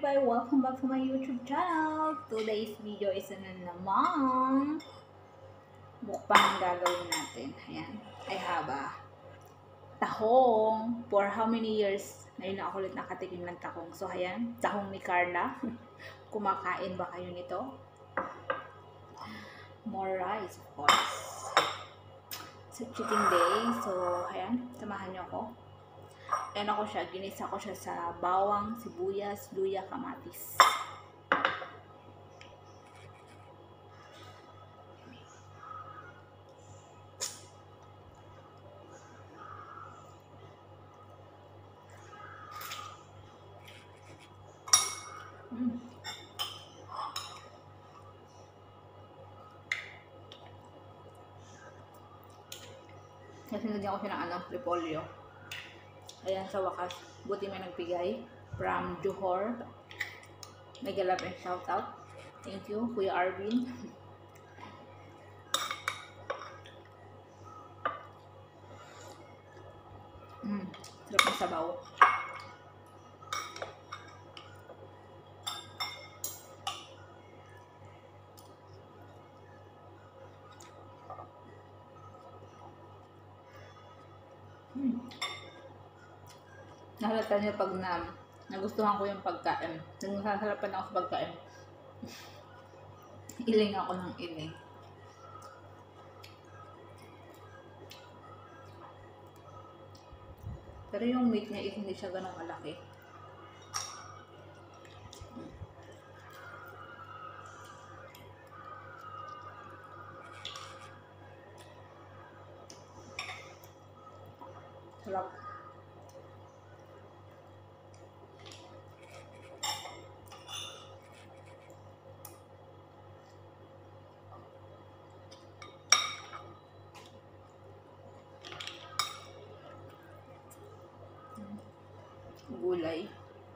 everybody! Welcome back to my YouTube channel! Today's video is namang mukbang gagawin natin. Ayan. I have a tahong. For how many years ngayon na ako ulit nakatikim ng tahong. So ayan, tahong ni Carla. Kumakain ba kayo nito? More rice, of course. It's a cheating day. So ayan, samahan niyo ako. Ayan ako siya, ginisa ko siya sa bawang, sibuyas, luya, kamatis. Kasi nilagyan ko siya ng repolyo. Ayan, sa wakas, buti may nagbigay from Johor. Mega love and shout out. Thank you, Kuya Arvin. Sarap ng sabaw. Nahalata niyo pag nagustuhan ko yung pagkain. Naghahalapan ako sa pagkain. Iling ako ng iling. Pero yung meat niya is hindi siya ganong malaki. Sarap. Gulay.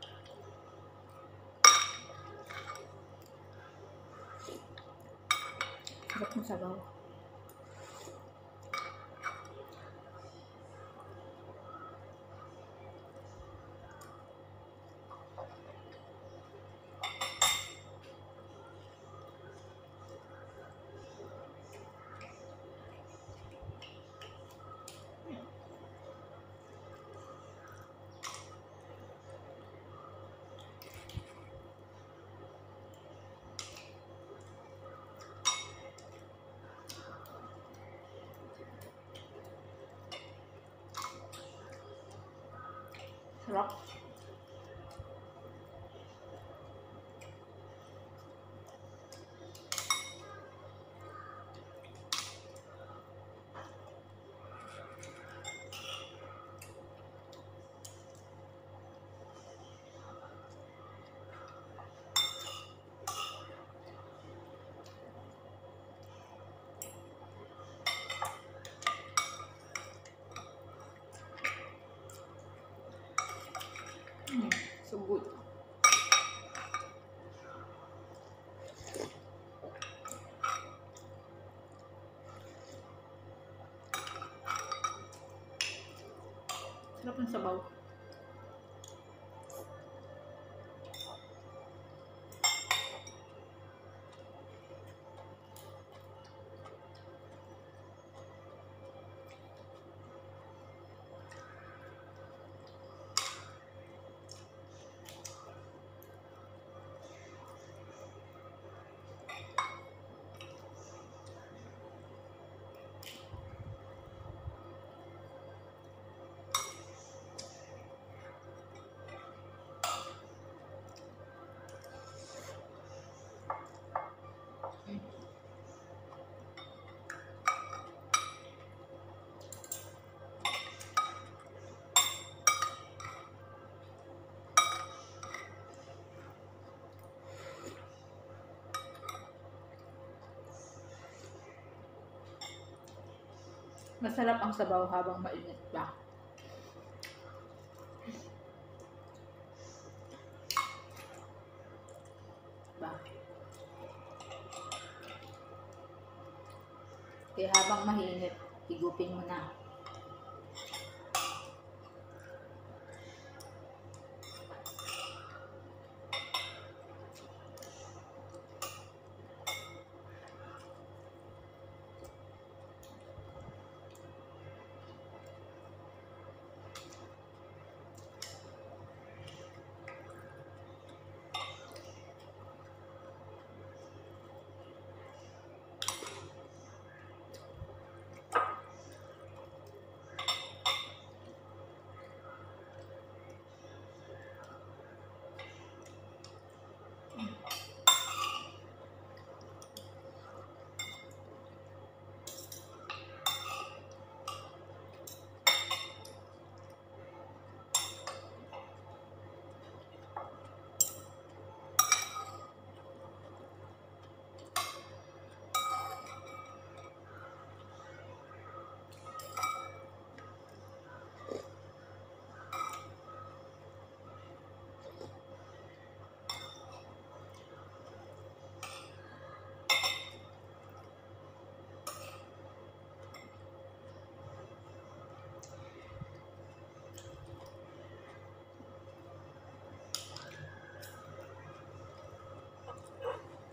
Sarap ng sabaw. Sarap. So good. Sarap ng sabaw. Masarap ang sabaw habang mainit pa. Kaya habang mainit, higupin mo na.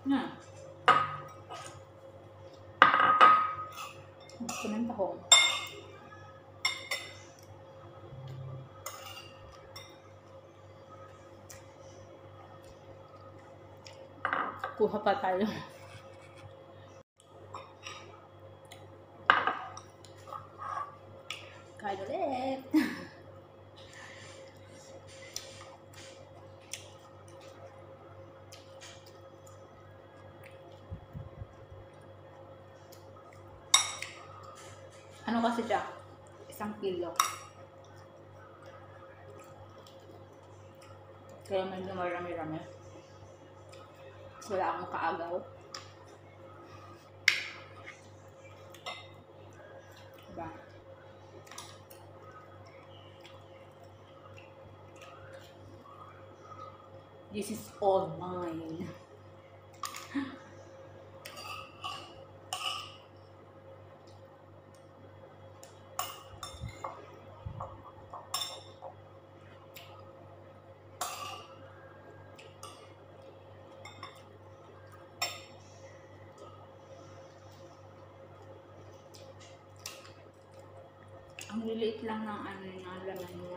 Na. Gusto ng tahong. Kuha pa tayo. Kain ulit. Ano kasi siya? 1 kilo. Kaya medyo marami-rami. Wala akong kaagaw. Diba? This is all mine. Ang liliit lang ng ano ng laman niya.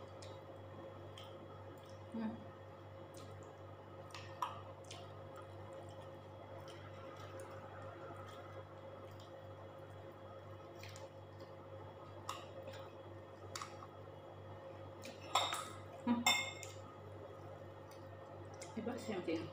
Diba same thing?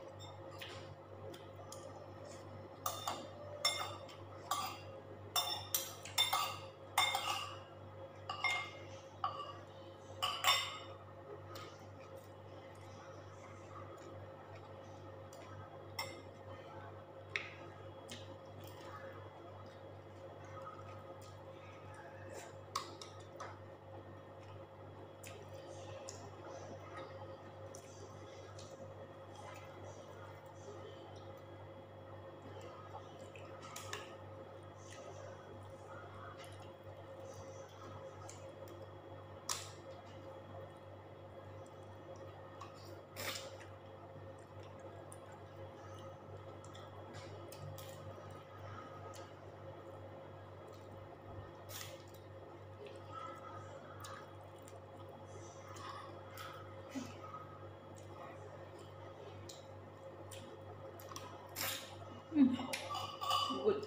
Good.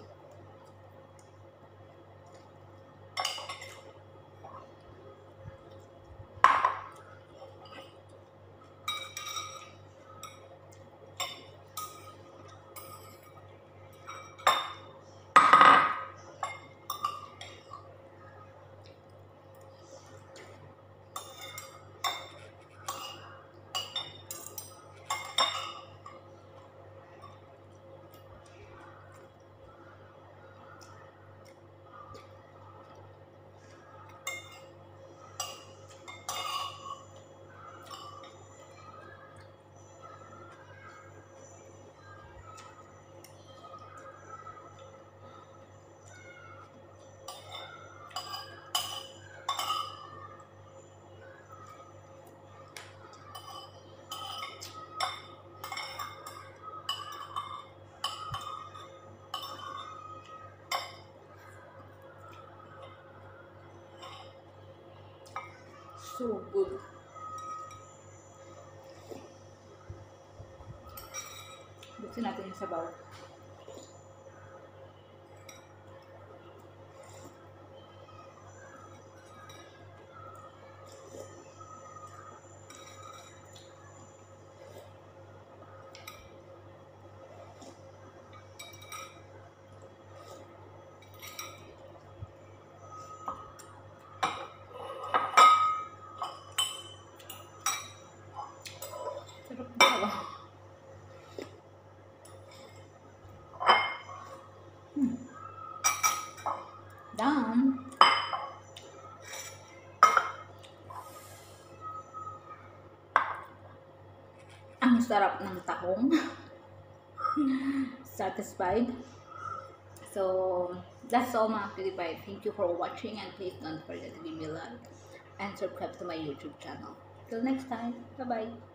So good. Buksan natin yung sabaw. Sarap ng sabaw. Done. Ang sarap ng tahong. Satisfied. So, that's all mga PewDiePie. Thank you for watching and please don't forget to give me a like and subscribe to my YouTube channel. Till next time. Bye-bye.